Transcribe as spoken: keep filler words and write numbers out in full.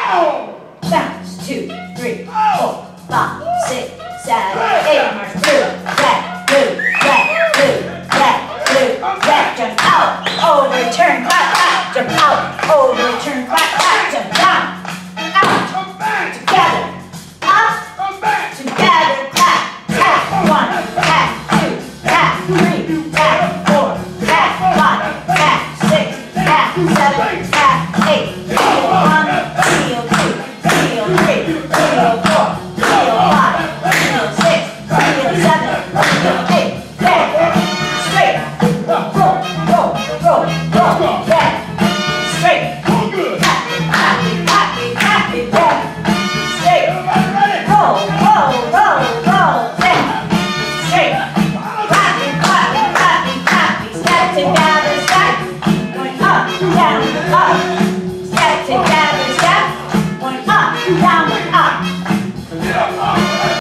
Bounce, two, three, four, five, six, seven, eight. March blue, red, blue, red, blue, red, blue, red. Jump out, over, turn, clap, clap. Jump out, over, turn, clap, clap. Jump down, out, together, up, together, clap, clap. One, clap, two, clap, three, clap, four, clap, five, clap, six, clap, seven, clap, eight. Feel one, feel two, feel three, feel four, feel five, feel six, feel seven, feel eight. Left, straight, roll, roll, roll, roll, left, straight, happy, happy, happy, happy, left, straight, roll, roll, roll, roll, left, straight, happy, happy, happy, happy, step together, step, going up, down, up, step together, step, going up, down.